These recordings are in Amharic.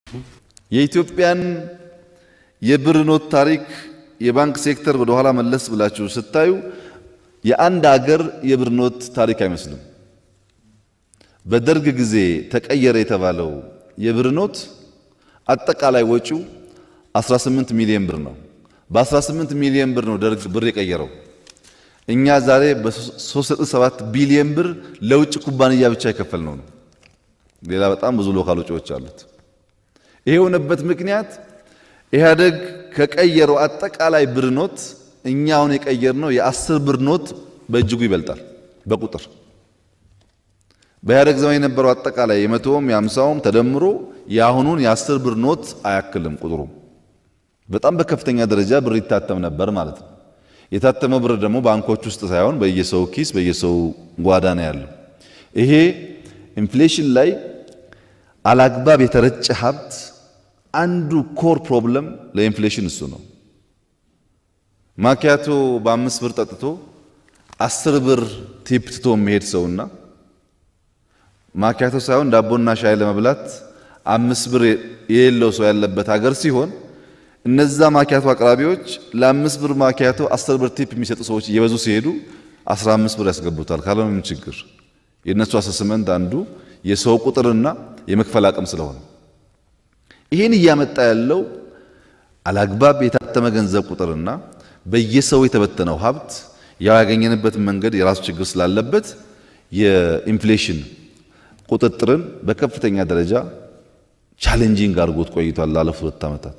የኢትዮጵያን የብር ኖት ታሪክ የባንክ ሴክተር ወደ ኋላ መለስ ብላችሁ ስታዩ የአንድ ሀገር የብር ኖት ታሪክ አይመስልም። በደርግ ጊዜ ተቀየረ የተባለው የብር ኖት አጠቃላይ ወጪው 18 ሚሊዮን ብር ነው። በ18 ሚሊዮን ብር ነው ደርግ ብር የቀየረው። እኛ ዛሬ በ3.7 ቢሊዮን ብር ለውጭ ኩባንያ ብቻ የከፈልነው ነው። ሌላ በጣም ብዙ ሎካል ወጪዎች አሉት። ይሄ የሆነበት ምክንያት ኢህአደግ ከቀየረው አጠቃላይ ብር ኖት እኛ አሁን የቀየርነው የ10 ብር ኖት በእጅጉ ይበልጣል በቁጥር። በኢህአደግ ዘመን የነበረው አጠቃላይ የ100ም የ50ም ተደምሮ የአሁኑን የ10 ብር ኖት አያክልም ቁጥሩ። በጣም በከፍተኛ ደረጃ ብር ይታተም ነበር ማለት ነው። የታተመው ብር ደግሞ ባንኮች ውስጥ ሳይሆን በየሰው ኪስ በየሰው ጓዳ ነው ያለው። ይሄ ኢንፍሌሽን ላይ አላግባብ የተረጨ ሀብት አንዱ ኮር ፕሮብለም ለኢንፍሌሽን እሱ ነው። ማኪያቶ በ5 ብር ጠጥቶ 10 ብር ቲፕ ትቶ የሚሄድ ሰውና ማኪያቶ ሳይሆን ዳቦና ሻይ ለመብላት 5 ብር የሌለው ሰው ያለበት ሀገር ሲሆን እነዛ ማኪያቶ አቅራቢዎች ለ5 ብር ማኪያቶ 10 ብር ቲፕ የሚሰጡ ሰዎች እየበዙ ሲሄዱ 15 ብር ያስገቡታል። ካልሆነ ምን ችግር? የነሱ አሰስመንት አንዱ የሰው ቁጥርና የመክፈል አቅም ስለሆነ ይሄን እያመጣ ያለው አላግባብ የታተመ ገንዘብ ቁጥርና በየሰው የተበተነው ሀብት ያገኘንበት መንገድ የራሱ ችግር ስላለበት የኢንፍሌሽን ቁጥጥርን በከፍተኛ ደረጃ ቻሌንጂንግ አድርጎት ቆይቷል ላለፉት 2 ዓመታት።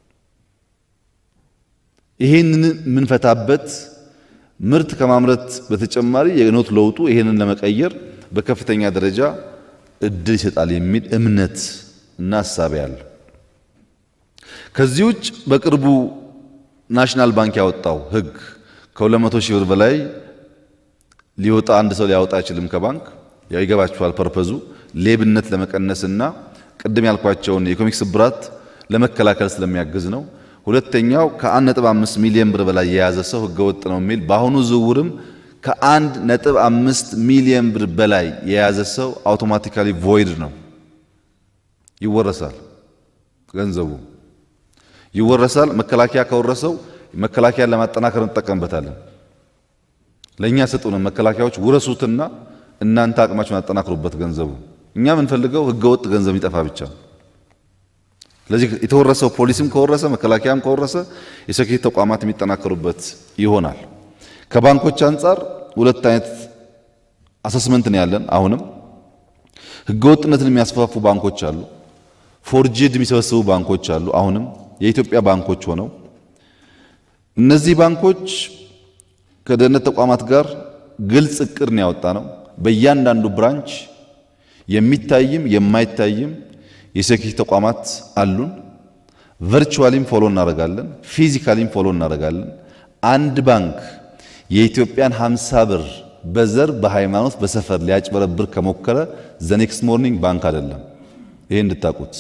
ይሄንን ምንፈታበት ምርት ከማምረት በተጨማሪ የኖት ለውጡ ይሄንን ለመቀየር በከፍተኛ ደረጃ እድል ይሰጣል የሚል እምነት እና ሐሳብ ያለው። ከዚህ ውጭ በቅርቡ ናሽናል ባንክ ያወጣው ህግ ከ200 ሺህ ብር በላይ ሊወጣ አንድ ሰው ሊያወጣ አይችልም ከባንክ። ያው ይገባችኋል ፐርፐዙ ሌብነት ለመቀነስና ቅድም ያልኳቸውን የኢኮኖሚክ ስብራት ለመከላከል ስለሚያግዝ ነው። ሁለተኛው ከ1.5 ሚሊዮን ብር በላይ የያዘ ሰው ህገወጥ ነው የሚል በአሁኑ ዝውውርም ከ1.5 ሚሊዮን ብር በላይ የያዘ ሰው አውቶማቲካሊ ቮይድ ነው፣ ይወረሳል፣ ገንዘቡ ይወረሳል። መከላከያ ከወረሰው መከላከያን ለማጠናከር እንጠቀምበታለን። ለኛ ሰጡን መከላከያዎች ውረሱትና እናንተ አቅማችሁን አጠናክሩበት ገንዘቡ። እኛ የምንፈልገው ህገወጥ ገንዘብ ይጠፋ ብቻ። ስለዚህ የተወረሰው ፖሊስም ከወረሰ መከላከያም ከወረሰ የሴኩሪቲ ተቋማት የሚጠናከሩበት ይሆናል። ከባንኮች አንፃር 2 አይነት አሰስመንት ነው ያለን። አሁንም ህገወጥነትን የሚያስፋፉ ባንኮች አሉ፣ ፎርጅድ የሚሰበስቡ ባንኮች አሉ። አሁንም የኢትዮጵያ ባንኮች ሆነው እነዚህ ባንኮች ከደህንነት ተቋማት ጋር ግልጽ እቅድ ነው ያወጣ ነው። በእያንዳንዱ ብራንች የሚታይም የማይታይም የሴኩሪቲ ተቋማት አሉን። ቨርቹዋሊም ፎሎ እናደርጋለን፣ ፊዚካሊም ፎሎ እናደርጋለን። አንድ ባንክ የኢትዮጵያን 50 ብር በዘር በሃይማኖት በሰፈር ሊያጭበረብር ከሞከረ ዘ ኔክስት ሞርኒንግ ባንክ አይደለም። ይሄ እንድታቁት።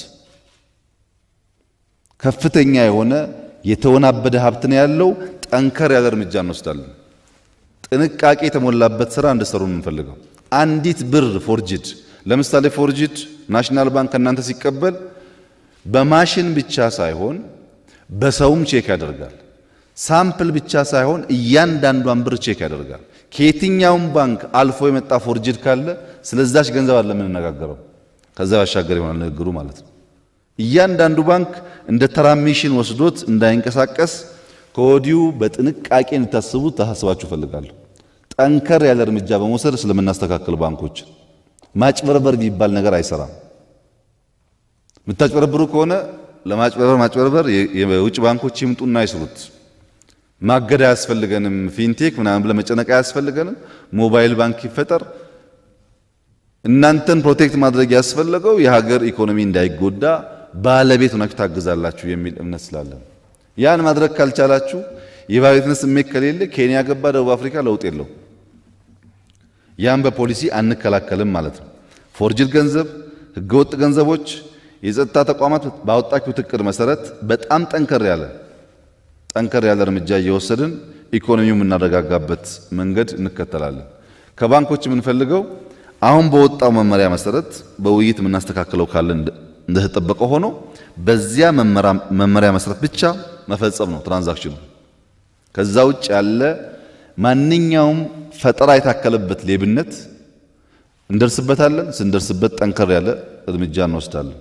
ከፍተኛ የሆነ የተወናበደ ሀብት ነው ያለው። ጠንከር ያለ እርምጃ እንወስዳለን። ጥንቃቄ የተሞላበት ስራ እንድሰሩ እንፈልገው። አንዲት ብር ፎርጅድ፣ ለምሳሌ ፎርጅድ ናሽናል ባንክ እናንተ ሲቀበል በማሽን ብቻ ሳይሆን በሰውም ቼክ ያደርጋል። ሳምፕል ብቻ ሳይሆን እያንዳንዷን ብር ቼክ ያደርጋል። ከየትኛውም ባንክ አልፎ የመጣ ፎርጅድ ካለ ስለዛች ገንዘብ አለ የምንነጋገረው። ከዛ ባሻገር ይሆናል ንግግሩ ማለት ነው። እያንዳንዱ ባንክ እንደ ተራሚሽን ወስዶት እንዳይንቀሳቀስ ከወዲሁ በጥንቃቄ እንድታስቡት ታሳስባችሁ ፈልጋለሁ። ጠንከር ያለ እርምጃ በመውሰድ ስለምናስተካክል ባንኮች ማጭበርበር የሚባል ነገር አይሰራም። የምታጭበረብሩ ከሆነ ለማጭበርበር የውጭ ባንኮች ይምጡና ይስሩት። ማገድ አያስፈልገንም፣ ፊንቴክ ምናምን ብለ መጨነቅ አያስፈልገንም። ሞባይል ባንክ ይፈጠር። እናንተን ፕሮቴክት ማድረግ ያስፈልገው የሀገር ኢኮኖሚ እንዳይጎዳ ባለቤት ሆናችሁ ታግዛላችሁ የሚል እምነት ስላለን፣ ያን ማድረግ ካልቻላችሁ የባለቤትነት ስሜት ከሌለ ኬንያ ገባ ደቡብ አፍሪካ ለውጥ የለው። ያን በፖሊሲ አንከላከልም ማለት ነው። ፎርጅድ ገንዘብ፣ ህገወጥ ገንዘቦች የጸጥታ ተቋማት ባወጣችሁት እቅድ መሰረት በጣም ጠንከር ያለ እርምጃ እየወሰድን ኢኮኖሚው የምናረጋጋበት መንገድ እንከተላለን። ከባንኮች የምንፈልገው አሁን በወጣው መመሪያ መሰረት በውይይት የምናስተካክለው ካለ እንደተጠበቀ ሆኖ በዚያ መመሪያ መሰረት ብቻ መፈጸም ነው ትራንዛክሽኑ። ከዛ ውጭ ያለ ማንኛውም ፈጠራ የታከለበት ሌብነት እንደርስበታለን። ስንደርስበት ጠንከር ያለ እርምጃ እንወስዳለን።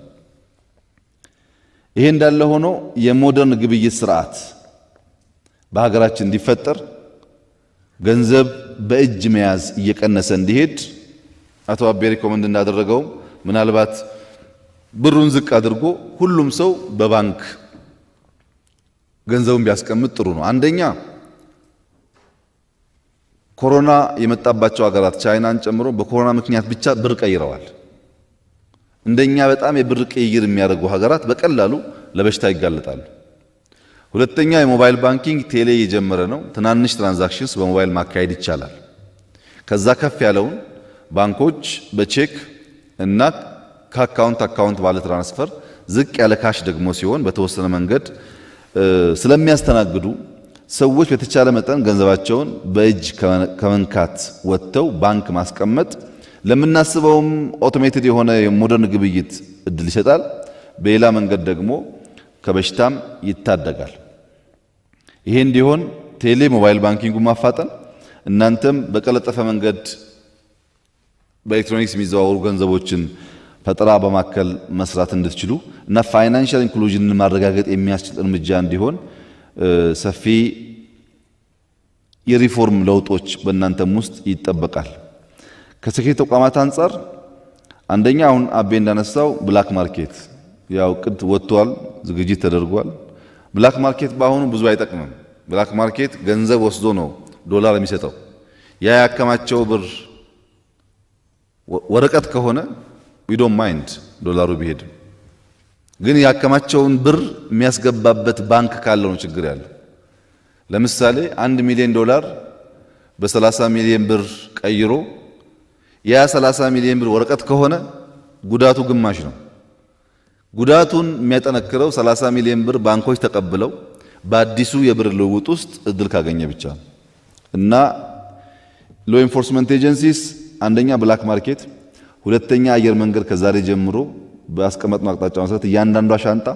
ይሄ እንዳለ ሆኖ የሞደርን ግብይት ስርዓት በሀገራችን እንዲፈጠር ገንዘብ በእጅ መያዝ እየቀነሰ እንዲሄድ አቶ አቤ ሪኮመንድ እንዳደረገው ምናልባት ብሩን ዝቅ አድርጎ ሁሉም ሰው በባንክ ገንዘቡን ቢያስቀምጥ ጥሩ ነው። አንደኛ ኮሮና የመጣባቸው ሀገራት ቻይናን ጨምሮ በኮሮና ምክንያት ብቻ ብር ቀይረዋል። እንደኛ በጣም የብር ቅይር የሚያደርጉ ሀገራት በቀላሉ ለበሽታ ይጋለጣሉ። ሁለተኛ የሞባይል ባንኪንግ ቴሌ የጀመረ ነው። ትናንሽ ትራንዛክሽንስ በሞባይል ማካሄድ ይቻላል። ከዛ ከፍ ያለውን ባንኮች በቼክ እና ከአካውንት ባለ ትራንስፈር፣ ዝቅ ያለ ካሽ ደግሞ ሲሆን በተወሰነ መንገድ ስለሚያስተናግዱ ሰዎች በተቻለ መጠን ገንዘባቸውን በእጅ ከመንካት ወጥተው ባንክ ማስቀመጥ ለምናስበውም ኦቶሜትድ የሆነ የሞደርን ግብይት እድል ይሰጣል። በሌላ መንገድ ደግሞ ከበሽታም ይታደጋል። ይሄ እንዲሆን ቴሌ ሞባይል ባንኪንጉ ማፋጠን፣ እናንተም በቀለጠፈ መንገድ በኤሌክትሮኒክስ የሚዘዋወሩ ገንዘቦችን ፈጠራ በማከል መስራት እንድትችሉ እና ፋይናንሻል ኢንክሉዥንን ማረጋገጥ የሚያስችል እርምጃ እንዲሆን ሰፊ የሪፎርም ለውጦች በእናንተም ውስጥ ይጠበቃል። ከሴኩሪቲ ተቋማት አንፃር አንደኛ አሁን አቤ እንዳነሳው ብላክ ማርኬት ያው ቅድ ወጥቷል፣ ዝግጅት ተደርጓል። ብላክ ማርኬት በአሁኑ ብዙ አይጠቅምም። ብላክ ማርኬት ገንዘብ ወስዶ ነው ዶላር የሚሰጠው። ያ ያከማቸው ብር ወረቀት ከሆነ we don't mind ዶላሩ ቢሄድ፣ ግን ያከማቸውን ብር የሚያስገባበት ባንክ ካለው ነው ችግር ያለው። ለምሳሌ 1 ሚሊዮን ዶላር በ30 ሚሊዮን ብር ቀይሮ ያ 30 ሚሊዮን ብር ወረቀት ከሆነ ጉዳቱ ግማሽ ነው። ጉዳቱን የሚያጠነክረው 30 ሚሊዮን ብር ባንኮች ተቀብለው በአዲሱ የብር ልውውጥ ውስጥ እድል ካገኘ ብቻ ነው። እና ሎ ኢንፎርስመንት ኤጀንሲስ አንደኛ ብላክ ማርኬት፣ ሁለተኛ አየር መንገድ ከዛሬ ጀምሮ በአስቀመጥነው አቅጣጫ መሰረት እያንዳንዷ ሻንጣ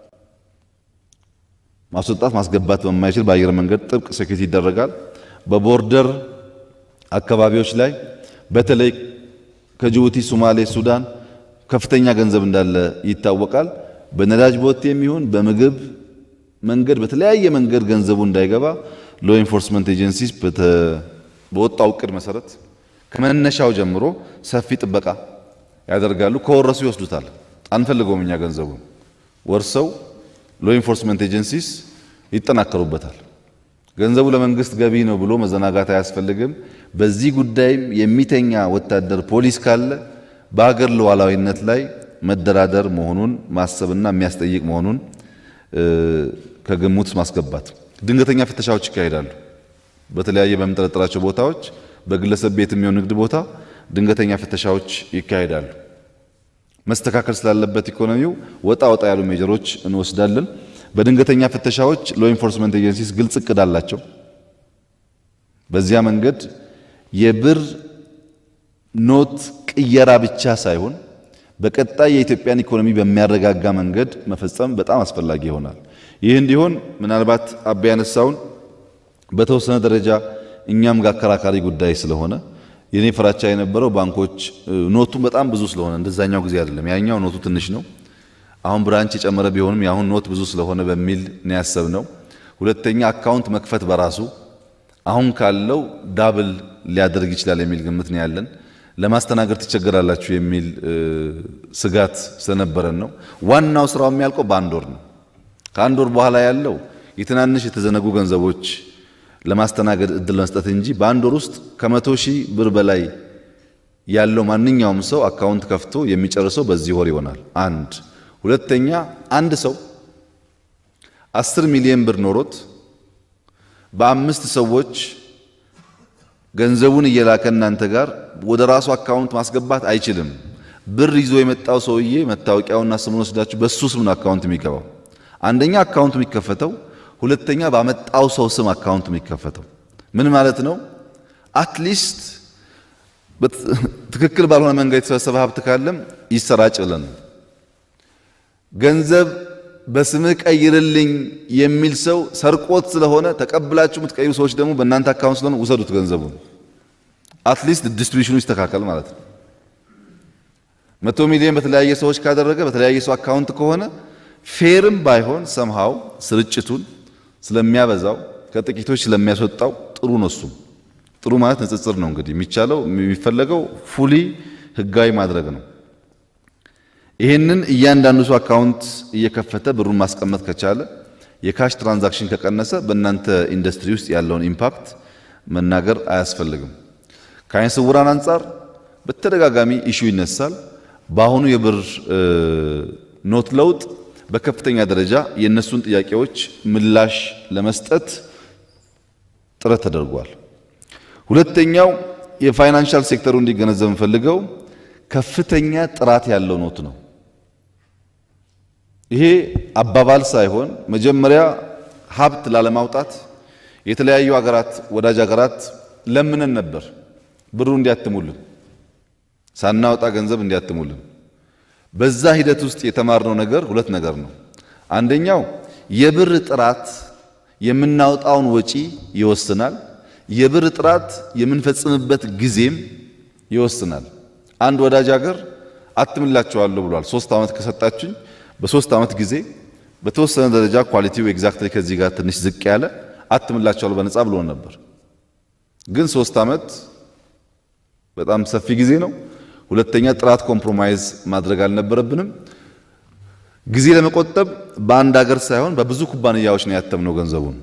ማስወጣት ማስገባት በማይችል በአየር መንገድ ጥብቅ ሴኩሪቲ ይደረጋል። በቦርደር አካባቢዎች ላይ በተለይ ከጅቡቲ፣ ሶማሌ፣ ሱዳን ከፍተኛ ገንዘብ እንዳለ ይታወቃል። በነዳጅ ቦቴ የሚሆን በምግብ መንገድ በተለያየ መንገድ ገንዘቡ እንዳይገባ ሎ ኢንፎርስመንት ኤጀንሲስ በወጣው ዕቅድ መሰረት ከመነሻው ጀምሮ ሰፊ ጥበቃ ያደርጋሉ። ከወረሱ ይወስዱታል። አንፈልገውም እኛ ገንዘቡ ወርሰው ሎ ኢንፎርስመንት ኤጀንሲስ ይጠናከሩበታል። ገንዘቡ ለመንግስት ገቢ ነው ብሎ መዘናጋት አያስፈልግም። በዚህ ጉዳይም የሚተኛ ወታደር ፖሊስ ካለ በሀገር ሉዓላዊነት ላይ መደራደር መሆኑን ማሰብና የሚያስጠይቅ መሆኑን ከግምት ማስገባት። ድንገተኛ ፍተሻዎች ይካሄዳሉ። በተለያየ በመጠረጠራቸው ቦታዎች በግለሰብ ቤት የሚሆን ንግድ ቦታ ድንገተኛ ፍተሻዎች ይካሄዳሉ። መስተካከል ስላለበት ኢኮኖሚው ወጣ ያሉ ሜጀሮች እንወስዳለን። በድንገተኛ ፍተሻዎች ሎ ኢንፎርስመንት ኤጀንሲስ ግልጽ እቅድ አላቸው። በዚያ መንገድ የብር ኖት ቅየራ ብቻ ሳይሆን በቀጣይ የኢትዮጵያን ኢኮኖሚ በሚያረጋጋ መንገድ መፈጸም በጣም አስፈላጊ ይሆናል። ይህ እንዲሆን ምናልባት አቤ ያነሳውን በተወሰነ ደረጃ እኛም ጋር አከራካሪ ጉዳይ ስለሆነ የኔ ፍራቻ የነበረው ባንኮች ኖቱን በጣም ብዙ ስለሆነ እንደዛኛው ጊዜ አይደለም። ያኛው ኖቱ ትንሽ ነው። አሁን ብራንች የጨመረ ቢሆንም ያሁን ኖት ብዙ ስለሆነ በሚል ነው ያሰብነው። ሁለተኛ አካውንት መክፈት በራሱ አሁን ካለው ዳብል ሊያደርግ ይችላል የሚል ግምት ነው ያለን። ለማስተናገድ ትቸገራላችሁ የሚል ስጋት ስለነበረን ነው። ዋናው ስራው የሚያልቀው በአንድ ወር ነው። ከአንድ ወር በኋላ ያለው የትናንሽ የተዘነጉ ገንዘቦች ለማስተናገድ እድል መስጠት እንጂ በአንድ ወር ውስጥ ከ100,000 ብር በላይ ያለው ማንኛውም ሰው አካውንት ከፍቶ የሚጨርሰው በዚህ ወር ይሆናል። አንድ ሁለተኛ አንድ ሰው 10 ሚሊዮን ብር ኖሮት በአምስት ሰዎች ገንዘቡን እየላከ እናንተ ጋር ወደ ራሱ አካውንት ማስገባት አይችልም። ብር ይዞ የመጣው ሰውዬ መታወቂያውና ስሙን ወስዳችሁ በሱ ስም ነው አካውንት የሚገባው። አንደኛ አካውንት የሚከፈተው፣ ሁለተኛ ባመጣው ሰው ስም አካውንት የሚከፈተው። ምን ማለት ነው? አትሊስት ትክክል ባልሆነ መንገድ የተሰበሰበ ሀብት ካለም ይሰራጭ ብለን ገንዘብ በስምህ ቀይርልኝ የሚል ሰው ሰርቆት ስለሆነ ተቀብላችሁ የምትቀይሩ ሰዎች ደግሞ በእናንተ አካውንት ስለሆነ ውሰዱት ገንዘቡን። አትሊስት ዲስትሪቢዩሽኑ ይስተካከል ማለት ነው። 100 ሚሊዮን በተለያየ ሰዎች ካደረገ በተለያየ ሰው አካውንት ከሆነ ፌርም ባይሆን ሰምሃው ስርጭቱን ስለሚያበዛው ከጥቂቶች ስለሚያስወጣው ጥሩ ነው። እሱም ጥሩ ማለት ንጽጽር ነው። እንግዲህ የሚቻለው የሚፈለገው ፉሊ ህጋዊ ማድረግ ነው። ይሄንን እያንዳንዱ ሰው አካውንት እየከፈተ ብሩን ማስቀመጥ ከቻለ የካሽ ትራንዛክሽን ከቀነሰ በእናንተ ኢንዱስትሪ ውስጥ ያለውን ኢምፓክት መናገር አያስፈልግም። ከዓይነ ስውራን አንጻር በተደጋጋሚ ኢሹ ይነሳል። በአሁኑ የብር ኖት ለውጥ በከፍተኛ ደረጃ የነሱን ጥያቄዎች ምላሽ ለመስጠት ጥረት ተደርጓል። ሁለተኛው የፋይናንሻል ሴክተሩ እንዲገነዘብ እንፈልገው ከፍተኛ ጥራት ያለው ኖት ነው። ይሄ አባባል ሳይሆን መጀመሪያ ሀብት ላለማውጣት የተለያዩ ሀገራት ወዳጅ ሀገራት ለምነን ነበር ብሩ እንዲያትሙልን ሳናወጣ ገንዘብ እንዲያትሙልን። በዛ ሂደት ውስጥ የተማርነው ነገር ሁለት ነገር ነው። አንደኛው የብር ጥራት የምናወጣውን ወጪ ይወስናል። የብር ጥራት የምንፈጽምበት ጊዜም ይወስናል። አንድ ወዳጅ ሀገር አትምላችኋለሁ ብሏል። 3 ዓመት ከሰጣችሁኝ በ3 ዓመት ጊዜ በተወሰነ ደረጃ ኳሊቲው ኤግዛክትሊ ከዚህ ጋር ትንሽ ዝቅ ያለ አትምላችኋለሁ በነፃ ብሎ ነበር። ግን 3 ዓመት በጣም ሰፊ ጊዜ ነው። ሁለተኛ ጥራት ኮምፕሮማይዝ ማድረግ አልነበረብንም። ጊዜ ለመቆጠብ በአንድ ሀገር ሳይሆን በብዙ ኩባንያዎች ነው ያተምነው ገንዘቡን።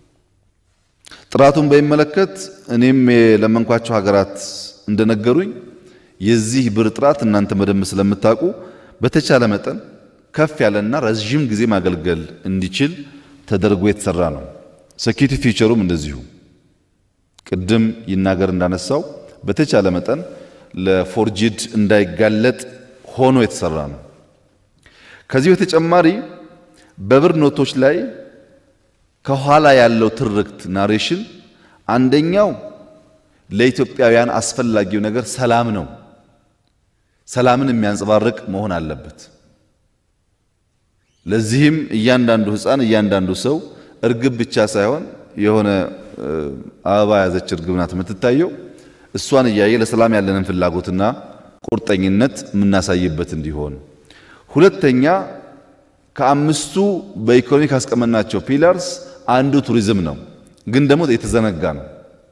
ጥራቱን በሚመለከት እኔም ለመንኳቸው ሀገራት እንደነገሩኝ የዚህ ብር ጥራት እናንተ በደንብ ስለምታውቁ በተቻለ መጠን ከፍ ያለና ረጅም ጊዜ ማገልገል እንዲችል ተደርጎ የተሰራ ነው። ሴኩሪቲ ፊቸሩም እንደዚሁ ቅድም ይናገር እንዳነሳው በተቻለ መጠን ለፎርጂድ እንዳይጋለጥ ሆኖ የተሰራ ነው። ከዚህ በተጨማሪ በብር ኖቶች ላይ ከኋላ ያለው ትርክት ናሬሽን አንደኛው ለኢትዮጵያውያን አስፈላጊው ነገር ሰላም ነው። ሰላምን የሚያንጸባርቅ መሆን አለበት። ለዚህም እያንዳንዱ ሕፃን እያንዳንዱ ሰው እርግብ ብቻ ሳይሆን የሆነ አበባ ያዘች እርግብ ናት የምትታየው። እሷን እያየ ለሰላም ያለንን ፍላጎትና ቁርጠኝነት የምናሳይበት እንዲሆን። ሁለተኛ ከአምስቱ በኢኮኖሚ ካስቀመጥናቸው ፒላርስ አንዱ ቱሪዝም ነው፣ ግን ደግሞ የተዘነጋ ነው።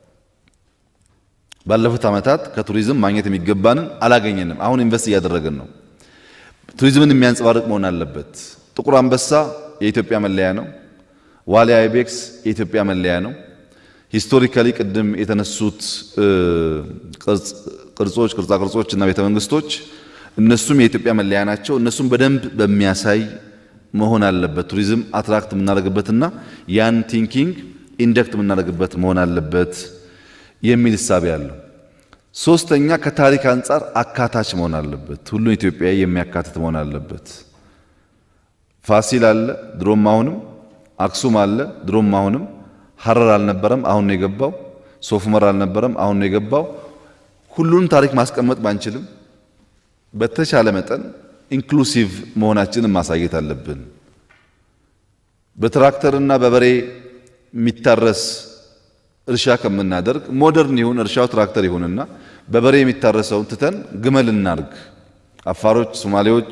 ባለፉት ዓመታት ከቱሪዝም ማግኘት የሚገባንን አላገኘንም። አሁን ኢንቨስት እያደረግን ነው። ቱሪዝምን የሚያንጸባርቅ መሆን አለበት። ጥቁር አንበሳ የኢትዮጵያ መለያ ነው። ዋሊያ አይቤክስ የኢትዮጵያ መለያ ነው። ሂስቶሪካሊ ቅድም የተነሱት ቅርጻ ቅርጾች እና ቤተ መንግስቶች እነሱም የኢትዮጵያ መለያ ናቸው። እነሱም በደንብ በሚያሳይ መሆን አለበት። ቱሪዝም አትራክት የምናደርግበትና ያን ቲንኪንግ ኢንጀክት የምናደርግበት መሆን አለበት የሚል ሐሳብ ያለው። ሶስተኛ ከታሪክ አንጻር አካታች መሆን አለበት። ሁሉን ኢትዮጵያዊ የሚያካትት መሆን አለበት። ፋሲል አለ ድሮም አሁንም፣ አክሱም አለ ድሮም አሁንም፣ ሐረር አልነበረም አሁን ነው የገባው፣ ሶፍ ዑመር አልነበረም አሁን ነው የገባው። ሁሉን ታሪክ ማስቀመጥ ባንችልም በተቻለ መጠን ኢንክሉሲቭ መሆናችንን ማሳየት አለብን። በትራክተርና በበሬ የሚታረስ እርሻ ከምናደርግ ሞደርን ይሁን እርሻው ትራክተር ይሁንና በበሬ የሚታረሰውን ትተን ግመል እናርግ። አፋሮች፣ ሶማሌዎች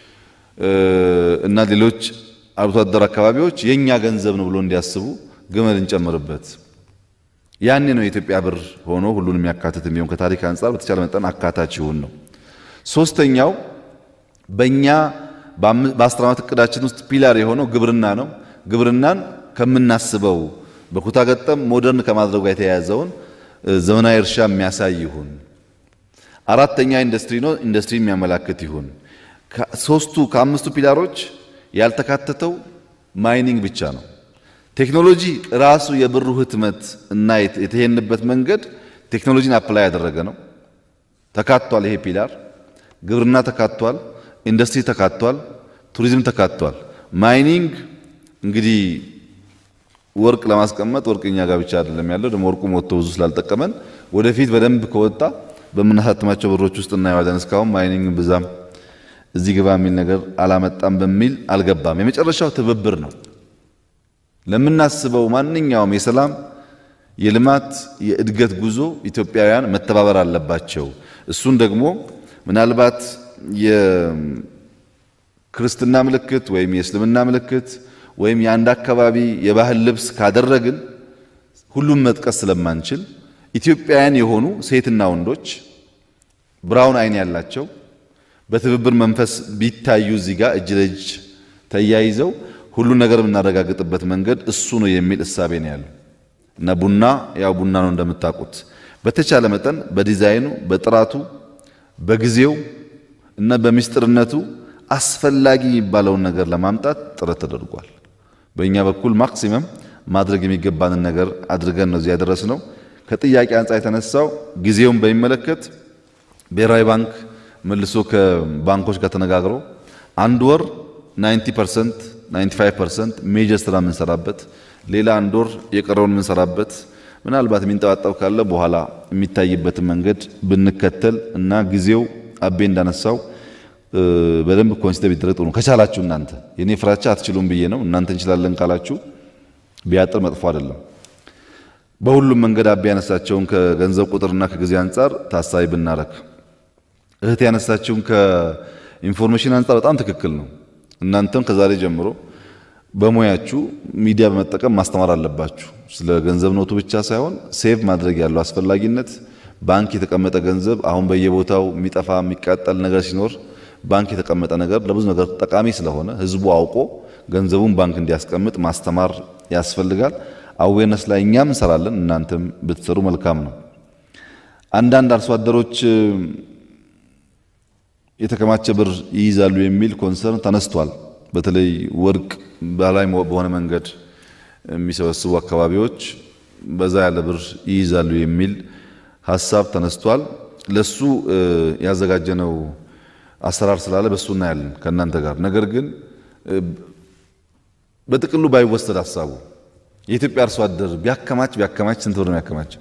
እና ሌሎች አርብቶ አደር አካባቢዎች የኛ ገንዘብ ነው ብሎ እንዲያስቡ ግመል እንጨምርበት። ያኔ ነው የኢትዮጵያ ብር ሆኖ ሁሉንም የሚያካትት የሚሆን ከታሪክ አንጻር በተቻለ መጠን አካታች ይሁን ነው። ሶስተኛው በእኛ በ10 ዓመት እቅዳችን ውስጥ ፒላር የሆነው ግብርና ነው። ግብርናን ከምናስበው በኩታ ገጠም ሞደርን ከማድረጉ ጋር የተያያዘውን ዘመናዊ እርሻ የሚያሳይ ይሁን። አራተኛ ኢንዱስትሪ ነው። ኢንዱስትሪ የሚያመላክት ይሁን። ከአምስቱ ፒላሮች ያልተካተተው ማይኒንግ ብቻ ነው። ቴክኖሎጂ ራሱ የብሩ ህትመት እና የተሄንበት መንገድ ቴክኖሎጂን አፕላይ ያደረገ ነው። ተካቷል። ይሄ ፒላር ግብርና ተካቷል፣ ኢንዱስትሪ ተካቷል፣ ቱሪዝም ተካቷል። ማይኒንግ እንግዲህ ወርቅ ለማስቀመጥ ወርቅኛ ጋር ብቻ አይደለም ያለው፣ ደግሞ ወርቁ ሞቶ ብዙ ስላልጠቀመን ወደፊት በደንብ ከወጣ በምናሳትማቸው ብሮች ውስጥ እናየዋለን። እስካሁን ማይኒንግ ብዛም እዚህ ግባ የሚል ነገር አላመጣም በሚል አልገባም። የመጨረሻው ትብብር ነው። ለምናስበው ማንኛውም የሰላም የልማት የእድገት ጉዞ ኢትዮጵያውያን መተባበር አለባቸው። እሱን ደግሞ ምናልባት የክርስትና ምልክት ወይም የእስልምና ምልክት ወይም የአንድ አካባቢ የባህል ልብስ ካደረግን ሁሉም መጥቀስ ስለማንችል ኢትዮጵያውያን የሆኑ ሴትና ወንዶች ብራውን አይን ያላቸው በትብብር መንፈስ ቢታዩ እዚህ ጋር እጅ ለእጅ ተያይዘው ሁሉ ነገር የምናረጋግጥበት መንገድ እሱ ነው የሚል እሳቤ ነው ያለው እና ቡና ያው ቡና ነው እንደምታውቁት በተቻለ መጠን በዲዛይኑ በጥራቱ በጊዜው እና በሚስጥርነቱ አስፈላጊ የሚባለውን ነገር ለማምጣት ጥረት ተደርጓል። በእኛ በኩል ማክሲመም ማድረግ የሚገባንን ነገር አድርገን ነው እዚህ ያደረስነው። ከጥያቄ አንጻር የተነሳው ጊዜውን በሚመለከት ብሔራዊ ባንክ መልሶ ከባንኮች ጋር ተነጋግሮ አንድ ወር 90% 95% ሜጀር ስራ የምንሰራበት ሌላ አንድ ወር የቀረውን የምንሰራበት ምናልባት የሚንጠባጠብ ካለ በኋላ የሚታይበትን መንገድ ብንከተል እና ጊዜው አቤ እንዳነሳው በደንብ ኮንሲደር ቢደረግ ጥሩ ነው። ከቻላችሁ እናንተ የኔ ፍራቻ አትችሉም ብዬ ነው። እናንተ እንችላለን ካላችሁ ቢያጥር መጥፎ አይደለም። በሁሉም መንገድ አቤ ያነሳቸውን ከገንዘብ ቁጥርና ከጊዜ አንጻር ታሳቢ ብናረግ እህት ያነሳችውን ከኢንፎርሜሽን አንጻር በጣም ትክክል ነው። እናንተም ከዛሬ ጀምሮ በሙያችሁ ሚዲያ በመጠቀም ማስተማር አለባችሁ። ስለ ገንዘብ ኖቱ ብቻ ሳይሆን ሴቭ ማድረግ ያለው አስፈላጊነት ባንክ የተቀመጠ ገንዘብ አሁን በየቦታው የሚጠፋ የሚቃጠል ነገር ሲኖር ባንክ የተቀመጠ ነገር ለብዙ ነገር ጠቃሚ ስለሆነ ህዝቡ አውቆ ገንዘቡን ባንክ እንዲያስቀምጥ ማስተማር ያስፈልጋል። አዌርነስ ላይ እኛም እንሰራለን፣ እናንተም ብትሰሩ መልካም ነው። አንዳንድ አርሶ አደሮች የተከማቸ ብር ይይዛሉ የሚል ኮንሰርን ተነስቷል። በተለይ ወርቅ ባህላዊ በሆነ መንገድ የሚሰበስቡ አካባቢዎች በዛ ያለ ብር ይይዛሉ የሚል ሐሳብ ተነስቷል። ለሱ ያዘጋጀነው አሰራር ስላለ በሱ እናያለን ከእናንተ ጋር። ነገር ግን በጥቅሉ ባይወሰድ ሐሳቡ የኢትዮጵያ አርሶ አደር ቢያከማች ስንት ብር ነው ያከማቸው?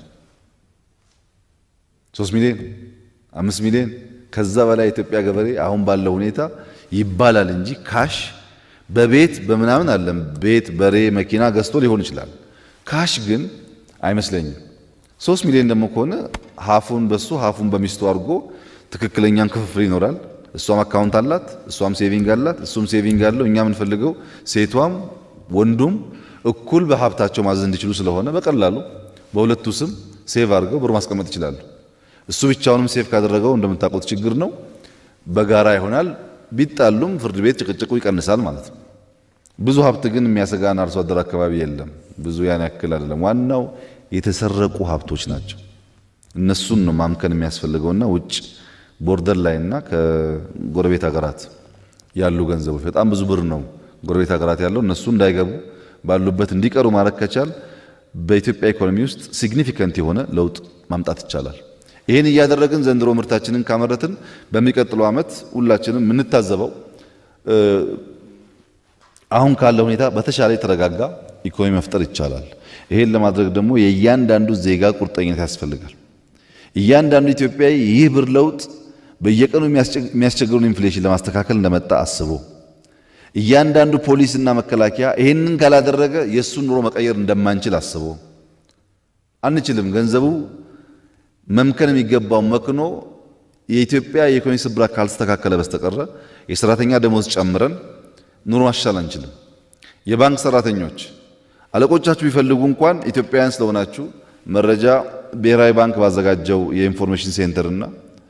3 ሚሊዮን 5 ሚሊዮን ከዛ በላይ የኢትዮጵያ ገበሬ አሁን ባለው ሁኔታ ይባላል እንጂ ካሽ በቤት በምናምን አለም ቤት በሬ መኪና ገዝቶ ሊሆን ይችላል። ካሽ ግን አይመስለኝም። 3 ሚሊዮን ደግሞ ከሆነ ሀፉን በሱ ሀፉን በሚስቱ አድርጎ ትክክለኛን ክፍፍል ይኖራል። እሷም አካውንት አላት፣ እሷም ሴቪንግ አላት፣ እሱም ሴቪንግ አለው። እኛ የምንፈልገው ሴቷም ወንዱም እኩል በሀብታቸው ማዘዝ እንዲችሉ ስለሆነ በቀላሉ በሁለቱ ስም ሴቭ አድርገው ብር ማስቀመጥ ይችላሉ። እሱ ብቻውንም ሴቭ ካደረገው እንደምታውቁት ችግር ነው፣ በጋራ ይሆናል። ቢጣሉም ፍርድ ቤት ጭቅጭቁ ይቀንሳል ማለት ነው። ብዙ ሀብት ግን የሚያሰጋን አርሶ አደር አካባቢ የለም። ብዙ ያን ያክል አይደለም። ዋናው የተሰረቁ ሀብቶች ናቸው። እነሱን ነው ማምከን የሚያስፈልገውና ውጭ ቦርደር ላይና ከጎረቤት ሀገራት ያሉ ገንዘቦች በጣም ብዙ ብር ነው ጎረቤት ሀገራት ያለው። እነሱ እንዳይገቡ ባሉበት እንዲቀሩ ማድረግ ከቻል በኢትዮጵያ ኢኮኖሚ ውስጥ ሲግኒፊካንት የሆነ ለውጥ ማምጣት ይቻላል። ይሄን እያደረግን ዘንድሮ ምርታችንን ካመረትን በሚቀጥለው ዓመት ሁላችንም የምንታዘበው አሁን ካለው ሁኔታ በተሻለ የተረጋጋ ኢኮኖሚ መፍጠር ይቻላል። ይሄን ለማድረግ ደግሞ የእያንዳንዱ ዜጋ ቁርጠኝነት ያስፈልጋል። እያንዳንዱ ኢትዮጵያዊ ይህ ብር ለውጥ በየቀኑ የሚያስቸግሩን ኢንፍሌሽን ለማስተካከል እንደመጣ አስቦ እያንዳንዱ ፖሊስና መከላከያ ይሄንን ካላደረገ የሱን ኑሮ መቀየር እንደማንችል አስቦ አንችልም። ገንዘቡ መምከን የሚገባው መክኖ የኢትዮጵያ የኢኮኖሚ ስብራት ካልተስተካከለ በስተቀር የሰራተኛ ደሞዝ ጨምረን ኑሮ ማሻሻል አንችልም። የባንክ ሰራተኞች አለቆቻችሁ ቢፈልጉ እንኳን ኢትዮጵያውያን ስለሆናችሁ መረጃ ብሔራዊ ባንክ ባዘጋጀው የኢንፎርሜሽን ሴንተር እና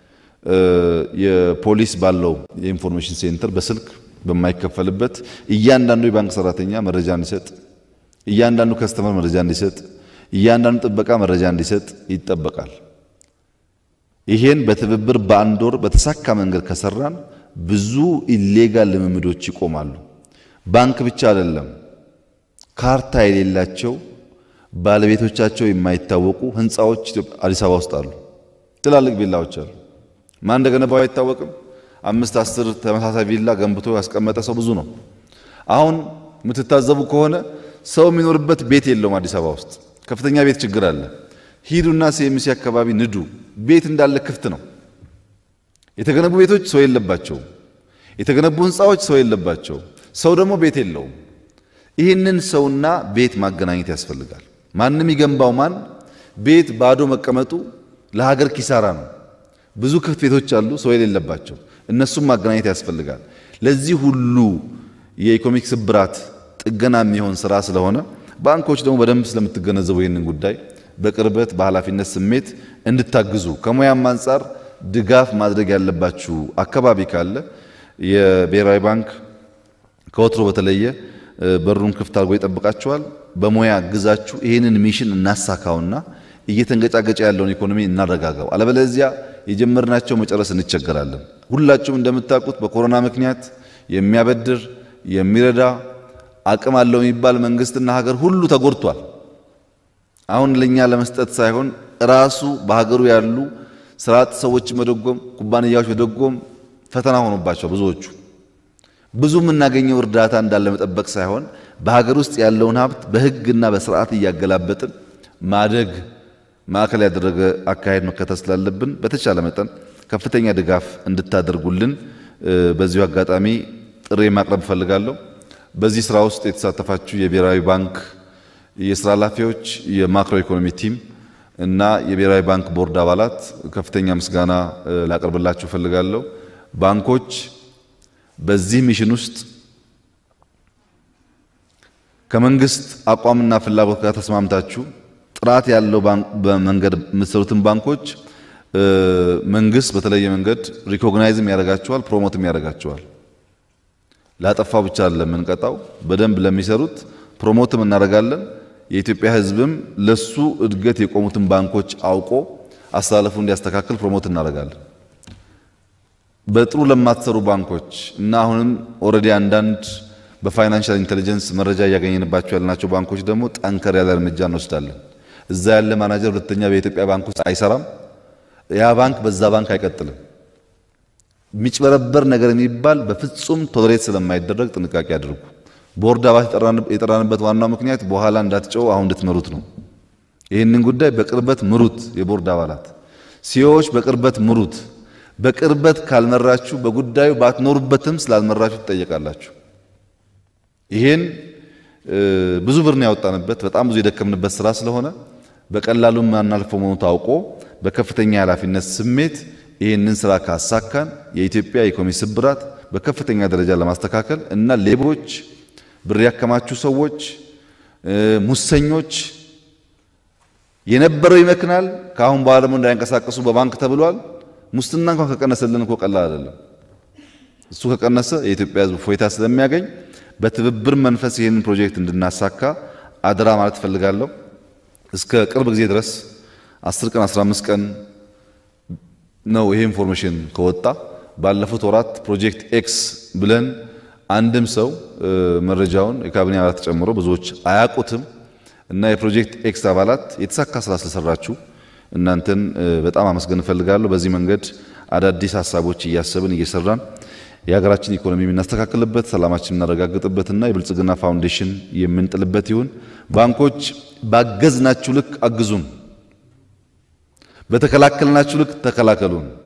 የፖሊስ ባለው የኢንፎርሜሽን ሴንተር በስልክ በማይከፈልበት እያንዳንዱ የባንክ ሰራተኛ መረጃ እንዲሰጥ፣ እያንዳንዱ ከስተመር መረጃ እንዲሰጥ፣ እያንዳንዱ ጥበቃ መረጃ እንዲሰጥ ይጠበቃል። ይሄን በትብብር በአንድ ወር በተሳካ መንገድ ከሰራን ብዙ ኢሌጋል ልምምዶች ይቆማሉ። ባንክ ብቻ አይደለም፣ ካርታ የሌላቸው ባለቤቶቻቸው የማይታወቁ ህንፃዎች አዲስ አበባ ውስጥ አሉ። ትላልቅ ቪላዎች አሉ። ማን እንደገነባው አይታወቅም። 5-10 ተመሳሳይ ቪላ ገንብቶ ያስቀመጠ ሰው ብዙ ነው። አሁን የምትታዘቡ ከሆነ ሰው የሚኖርበት ቤት የለውም። አዲስ አበባ ውስጥ ከፍተኛ ቤት ችግር አለ። ሂዱና ሲኤምሲ አካባቢ ንዱ፣ ቤት እንዳለ ክፍት ነው። የተገነቡ ቤቶች ሰው የለባቸውም። የተገነቡ ህንጻዎች ሰው የለባቸው፣ ሰው ደግሞ ቤት የለውም። ይህንን ሰውና ቤት ማገናኘት ያስፈልጋል። ማንም ይገንባው ማን ቤት ባዶ መቀመጡ ለሀገር ኪሳራ ነው። ብዙ ክፍት ቤቶች አሉ ሰው የሌለባቸው፣ እነሱም ማገናኘት ያስፈልጋል። ለዚህ ሁሉ የኢኮኖሚክ ስብራት ጥገና የሚሆን ስራ ስለሆነ ባንኮች ደግሞ በደንብ ስለምትገነዘቡ ይህንን ጉዳይ በቅርበት በኃላፊነት ስሜት እንድታግዙ ከሙያም አንፃር ድጋፍ ማድረግ ያለባችሁ አካባቢ ካለ የብሔራዊ ባንክ ከወትሮ በተለየ በሩን ክፍት አድርጎ ይጠብቃችኋል። በሙያ አግዛችሁ ይህንን ሚሽን እናሳካውና እየተንገጫገጨ ያለውን ኢኮኖሚ እናረጋጋው። አለበለዚያ የጀመርናቸው መጨረስ እንቸገራለን። ሁላችሁም እንደምታውቁት በኮሮና ምክንያት የሚያበድር የሚረዳ አቅም አለው የሚባል መንግስትና ሀገር ሁሉ ተጎድቷል። አሁን ለኛ ለመስጠት ሳይሆን ራሱ በሀገሩ ያሉ ስርዓት ሰዎች መደጎም ኩባንያዎች መደጎም ፈተና ሆኖባቸው ብዙዎቹ ብዙ የምናገኘው እርዳታ እንዳለ መጠበቅ ሳይሆን በሀገር ውስጥ ያለውን ሀብት በህግና በስርዓት እያገላበጥን ማደግ ማዕከል ያደረገ አካሄድ መከተል ስላለብን በተቻለ መጠን ከፍተኛ ድጋፍ እንድታደርጉልን በዚሁ አጋጣሚ ጥሪ ማቅረብ ፈልጋለሁ። በዚህ ስራ ውስጥ የተሳተፋችሁ የብሔራዊ ባንክ የስራ ኃላፊዎች፣ የማክሮ ኢኮኖሚ ቲም እና የብሔራዊ ባንክ ቦርድ አባላት ከፍተኛ ምስጋና ላቀርብላችሁ ፈልጋለሁ። ባንኮች በዚህ ሚሽን ውስጥ ከመንግስት አቋምና ፍላጎት ጋር ተስማምታችሁ ጥራት ያለው በመንገድ የምትሰሩትን ባንኮች መንግስት በተለየ መንገድ ሪኮግናይዝም ያደርጋቸዋል፣ ፕሮሞትም ያደርጋቸዋል። ላጠፋው ብቻ አይደለም እንቀጣው፣ በደንብ ለሚሰሩት ፕሮሞትም እናደርጋለን። የኢትዮጵያ ሕዝብም ለሱ እድገት የቆሙትን ባንኮች አውቆ አስተላልፉ እንዲያስተካክል ፕሮሞት እናደርጋለን። በጥሩ ለማትሰሩ ባንኮች እና አሁንም ኦሬዲ አንዳንድ በፋይናንሻል ኢንተለጀንስ መረጃ ያገኘንባቸው ያልናቸው ባንኮች ደግሞ ጠንከር ያለ እርምጃ እንወስዳለን። እዛ ያለ ማናጀር ሁለተኛ በኢትዮጵያ ባንክ ውስጥ አይሰራም፣ ያ ባንክ በዛ ባንክ አይቀጥልም። የሚጭበረበር ነገር የሚባል በፍጹም ቶለሬት ስለማይደረግ ጥንቃቄ አድርጉ። ቦርድ አባላት የጠራንበት ዋናው ምክንያት በኋላ እንዳትጨው አሁን እንድትመሩት ነው። ይህንን ጉዳይ በቅርበት ምሩት። የቦርድ አባላት ሲኦዎች በቅርበት ምሩት። በቅርበት ካልመራችሁ በጉዳዩ ባትኖሩበትም ስላልመራችሁ ትጠየቃላችሁ። ይሄን ብዙ ብር ነው ያወጣንበት፣ በጣም ብዙ የደከምንበት ስራ ስለሆነ በቀላሉ ማናልፈው መሆኑ ታውቆ በከፍተኛ ኃላፊነት ስሜት ይህንን ስራ ካሳካን የኢትዮጵያ ኢኮኖሚ ስብራት በከፍተኛ ደረጃ ለማስተካከል እና ሌቦች፣ ብር ያከማቹ ሰዎች፣ ሙሰኞች የነበረው ይመክናል። ካሁን በኋላ ደግሞ እንዳይንቀሳቀሱ በባንክ ተብሏል። ሙስና እንኳን ከቀነሰልን እኮ ቀላል አይደለም። እሱ ከቀነሰ የኢትዮጵያ ሕዝብ ፎይታ ስለሚያገኝ በትብብር መንፈስ ይህንን ፕሮጀክት እንድናሳካ አደራ ማለት ፈልጋለሁ። እስከ ቅርብ ጊዜ ድረስ 10 ቀን 15 ቀን ነው ይሄ ኢንፎርሜሽን ከወጣ። ባለፉት ወራት ፕሮጀክት ኤክስ ብለን አንድም ሰው መረጃውን የካቢኔ አባላት ጨምሮ ብዙዎች አያውቁትም እና የፕሮጀክት ኤክስ አባላት የተሳካ ስራ ስለሰራችሁ እናንተን በጣም አመስገን ፈልጋለሁ። በዚህ መንገድ አዳዲስ ሀሳቦች እያሰብን እየሰራን የሀገራችን ኢኮኖሚ የምናስተካክልበት፣ ሰላማችን የምናረጋግጥበትና የብልጽግና ፋውንዴሽን የምንጥልበት ይሁን። ባንኮች ባገዝናችሁ ልክ አግዙን፣ በተከላከልናችሁ ልክ ተከላከሉን።